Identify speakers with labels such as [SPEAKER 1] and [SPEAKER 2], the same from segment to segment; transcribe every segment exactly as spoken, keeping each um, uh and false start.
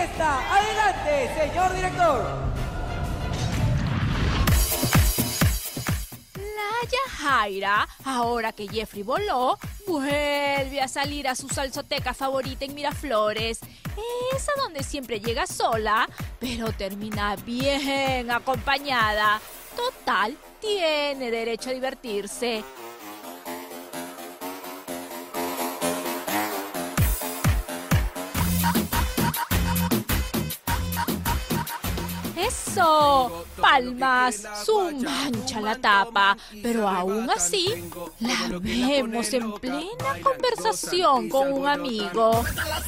[SPEAKER 1] fiesta. Adelante, señor director.
[SPEAKER 2] La Yajaira, ahora que Jeffrey voló, vuelve a salir a su salsoteca favorita en Miraflores. Esa donde siempre llega sola, pero termina bien acompañada. Total, tiene derecho a divertirse. ¡Eso! ¡Palmas! Su mancha la tapa, pero aún así la vemos en plena conversación con un amigo.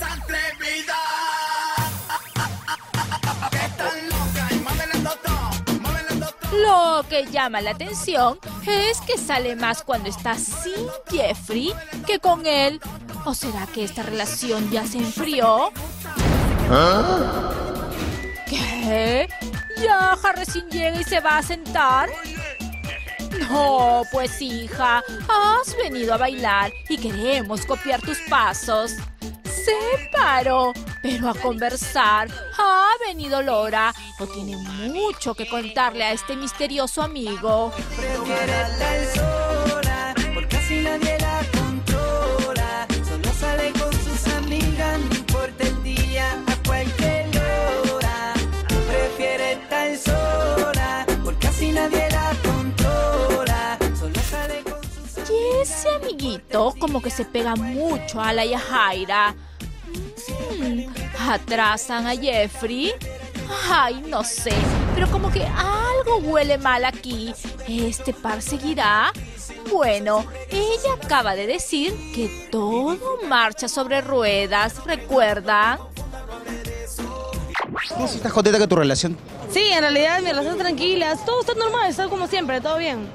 [SPEAKER 2] Lo que llama la atención es que sale más cuando está sin Jeffrey que con él. ¿O será que esta relación ya se enfrió? ¿Ah? ¿Qué? ¿Yaja recién llega y se va a sentar? No, pues hija, has venido a bailar y queremos copiar tus pasos. Se paró, pero a conversar ha venido Lora. O tiene mucho que contarle a este misterioso amigo.
[SPEAKER 3] Prefiere estar sola, porque así nadie la controla. Solo sale con sus amigas, no importa el día, a cualquier hora. Prefiere estar sola, porque así nadie la controla. Solo sale con sus amigas.
[SPEAKER 2] Y ese amiguito como que se pega mucho a la Yajaira. Hmm, ¿atrasan a Jeffrey? Ay, no sé, pero como que algo huele mal aquí. ¿Este par seguirá? Bueno, ella acaba de decir que todo marcha sobre ruedas, ¿recuerdan?
[SPEAKER 4] ¿Cómo si estás contenta con tu relación?
[SPEAKER 5] Sí, en realidad mi relación está tranquila, todo está normal, está como siempre, todo bien.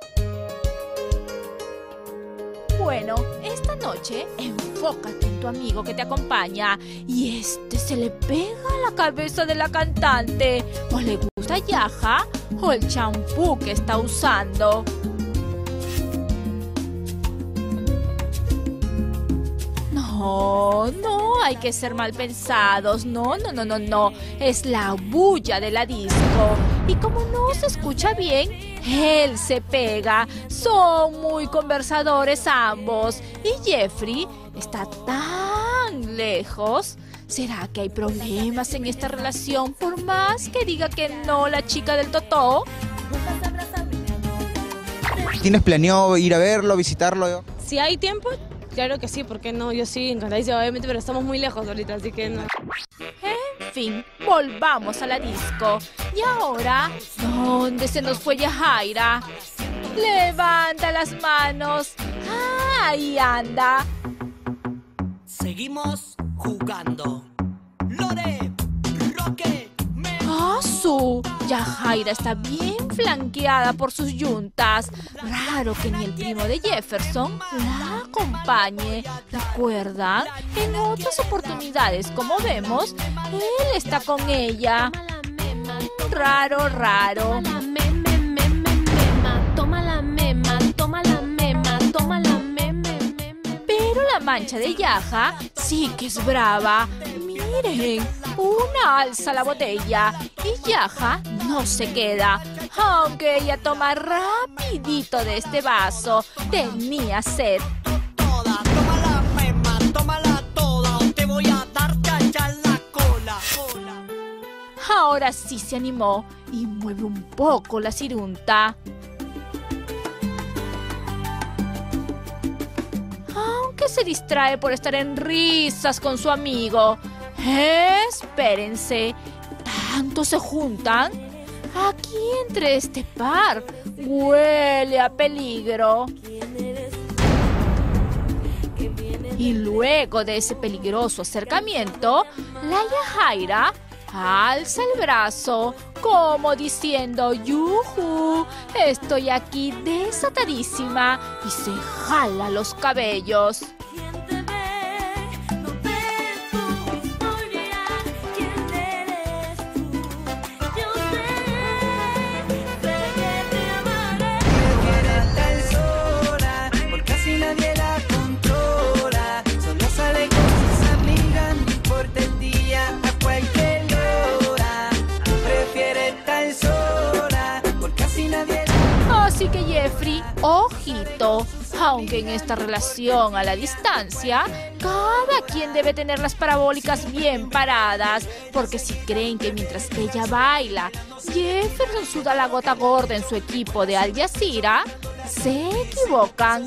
[SPEAKER 2] Bueno, esta noche enfócate en tu amigo que te acompaña y este se le pega a la cabeza de la cantante. O le gusta Yaja o el champú que está usando. No, no hay que ser mal pensados. No, no, no, no, no. Es la bulla de la disco. Y como no se escucha bien, él se pega. Son muy conversadores ambos. Y Jeffrey está tan lejos. ¿Será que hay problemas en esta relación por más que diga que no la chica del Totó?
[SPEAKER 4] ¿Tienes planeado ir a verlo, visitarlo?
[SPEAKER 5] Si hay tiempo, claro que sí, ¿por qué no? Yo sí, encantadísima, obviamente, pero estamos muy lejos ahorita, así que no.
[SPEAKER 2] En fin, volvamos a la disco. Y ahora, ¿dónde se nos fue Yajaira? Levanta las manos. Ah, ahí anda.
[SPEAKER 3] Seguimos jugando. Lore, Roque, me...
[SPEAKER 2] ¡Asu! Yajaira está bien flanqueada por sus yuntas. Raro que ni el primo de Jefferson la acompañe. ¿Recuerdan? En otras oportunidades, como vemos, él está con ella. Raro, raro. Pero la mancha de Yaja sí que es brava. Miren, una alza la botella y Yaja no se queda. Aunque ella toma rapidito de este vaso, tenía sed.
[SPEAKER 3] Toda, tómala, mema, tómala toda, o te voy a dar cacha en la cola. cola.
[SPEAKER 2] Ahora sí se animó y mueve un poco la cirunta. Aunque se distrae por estar en risas con su amigo. Espérense, ¿tanto se juntan? Aquí entre este par huele a peligro. Y luego de ese peligroso acercamiento, la Yajaira alza el brazo como diciendo ¡yujú! Estoy aquí desatadísima y se jala los cabellos.
[SPEAKER 3] Nadie la controla, solo sale con sus amigas, no importa el día, a cualquier
[SPEAKER 2] Aunque en esta relación a la distancia, cada quien debe tener las parabólicas bien paradas, porque si creen que mientras ella baila, Jefferson suda la gota gorda en su equipo de Al Jazeera, se equivocan.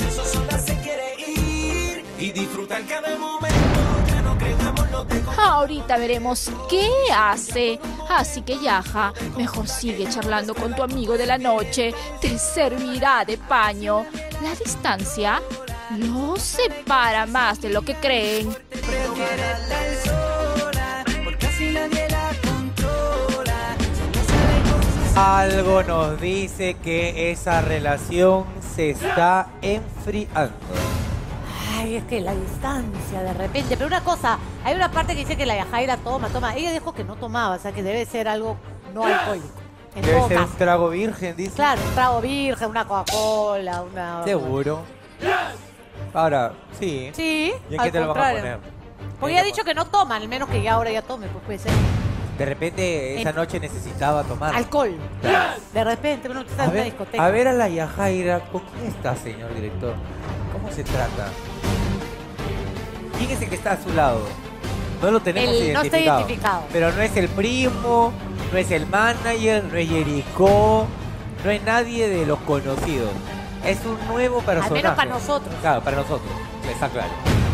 [SPEAKER 2] Ahorita veremos qué hace. Así que Yaja, mejor sigue charlando con tu amigo de la noche. Te servirá de paño. La distancia los separa más de lo que creen.
[SPEAKER 6] Algo nos dice que esa relación se está enfriando.
[SPEAKER 7] Ay, es que la distancia de repente. Pero una cosa, hay una parte que dice que la Yajaira toma, toma. Ella dijo que no tomaba, o sea que debe ser algo no alcohólico. En
[SPEAKER 6] Debe
[SPEAKER 7] todo
[SPEAKER 6] ser
[SPEAKER 7] caso.
[SPEAKER 6] un trago virgen, dice.
[SPEAKER 7] Claro, un trago virgen, una Coca-Cola, una...
[SPEAKER 6] Seguro. Ahora, sí.
[SPEAKER 7] Sí,
[SPEAKER 6] ¿Y en
[SPEAKER 7] al
[SPEAKER 6] qué te lo vas a
[SPEAKER 7] contrario.
[SPEAKER 6] poner?
[SPEAKER 7] Porque ella ha dicho que no toma, al menos que ya ahora ya tome, pues puede ser.
[SPEAKER 6] De repente esa
[SPEAKER 7] En-
[SPEAKER 6] noche necesitaba tomar.
[SPEAKER 7] Alcohol. De repente, uno está
[SPEAKER 6] A
[SPEAKER 7] en una
[SPEAKER 6] ver,
[SPEAKER 7] discoteca.
[SPEAKER 6] a ver a la Yajaira, ¿con quién está, señor director? ¿Cómo se trata? ¿Quién es el que está a su lado? No lo tenemos
[SPEAKER 7] El- no está
[SPEAKER 6] identificado.
[SPEAKER 7] identificado.
[SPEAKER 6] Pero no es el primo, no es el manager, no es Jericó, no es nadie de los conocidos. Es un nuevo personaje.
[SPEAKER 7] menos para nosotros.
[SPEAKER 6] Claro, para nosotros. Está claro.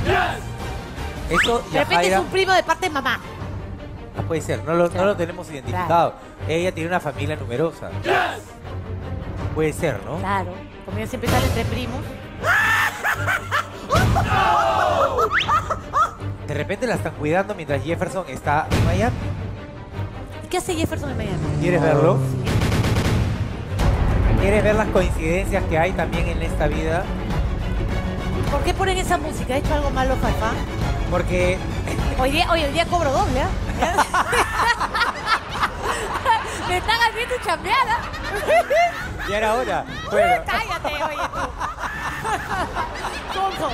[SPEAKER 6] Eso,
[SPEAKER 7] De repente es
[SPEAKER 6] Yajaira,
[SPEAKER 7] un primo de parte de mamá.
[SPEAKER 6] ah, puede ser, no lo, no
[SPEAKER 7] Claro.
[SPEAKER 6] lo tenemos identificado. Ella tiene una familia numerosa. Puede ser, ¿no?
[SPEAKER 7] Claro. Como ella siempre sale entre primos.
[SPEAKER 6] De repente la están cuidando mientras Jefferson está en Miami.
[SPEAKER 7] ¿Qué hace Jefferson en Miami?
[SPEAKER 6] ¿Quieres verlo? ¿Quieres ver las coincidencias que hay también en esta vida?
[SPEAKER 7] ¿Por qué ponen esa música? ¿Ha hecho algo malo, Fafa?
[SPEAKER 6] Porque
[SPEAKER 7] Hoy día, hoy, hoy día cobro doble, ¿ah? Me están haciendo chambeada.
[SPEAKER 6] ya era hora. Bueno,
[SPEAKER 7] Cállate, oye tú. Tonto.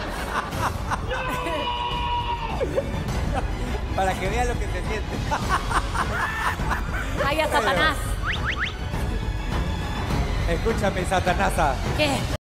[SPEAKER 6] para que vean lo que se siente.
[SPEAKER 7] Vaya Satanás.
[SPEAKER 6] Escúchame, Satanasa.
[SPEAKER 7] ¿Qué?